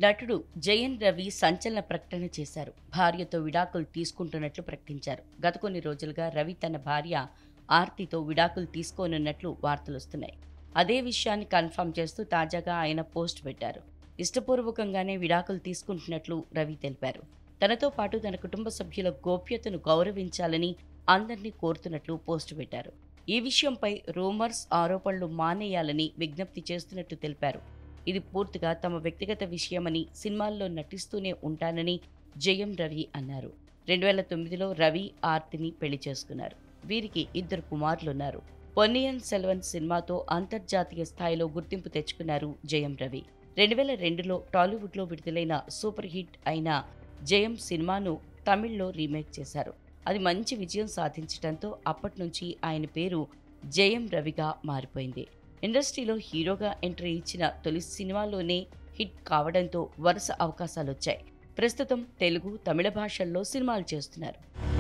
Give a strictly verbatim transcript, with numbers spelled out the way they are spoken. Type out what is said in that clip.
నటుడు జయన్ రవి సంచలన ప్రకటన చేశారు. భార్యతో విడాకులు తీసుకుంటున్నట్లు ప్రకటించారు. గత కొన్ని రోజులుగా రవి తన భార్య ఆర్తితో విడాకులు తీసుకోనున్నట్లు వార్తలొస్తున్నాయి. అదే విషయాన్ని కన్ఫర్మ్ చేస్తూ తాజాగా ఆయన పోస్ట్ పెట్టారు. ఇష్టపూర్వకంగానే విడాకులు తీసుకుంటున్నట్లు రవి తెలిపారు. తనతో పాటు తన కుటుంబ సభ్యుల గోప్యతను గౌరవించాలని అందరినీ కోరుతున్నట్లు పోస్టు పెట్టారు. ఈ విషయంపై రూమర్స్, ఆరోపణలు మానేయాలని విజ్ఞప్తి చేస్తున్నట్టు తెలిపారు. ఇది పూర్తిగా తమ వ్యక్తిగత విషయమని, సినిమాల్లో నటిస్తూనే ఉంటానని జయం రవి అన్నారు. రెండు వేల తొమ్మిదిలో రవి ఆర్తిని పెళ్లి చేసుకున్నారు. వీరికి ఇద్దరు కుమారులున్నారు. పొన్నియిన్ సెల్వన్ సినిమాతో అంతర్జాతీయ స్థాయిలో గుర్తింపు తెచ్చుకున్నారు జయం రవి. రెండు వేల రెండులో టాలీవుడ్లో విడుదలైన సూపర్ హిట్ అయిన జయం సినిమాను తమిళ్లో రీమేక్ చేశారు. అది మంచి విజయం సాధించడంతో అప్పటి నుంచి ఆయన పేరు జయం రవిగా మారిపోయింది. ఇండస్ట్రీలో హీరోగా ఎంట్రీ ఇచ్చిన తొలి సినిమాలోనే హిట్ కావడంతో వరుస అవకాశాలొచ్చాయి. ప్రస్తుతం తెలుగు, తమిళ భాషల్లో సినిమాలు చేస్తున్నారు.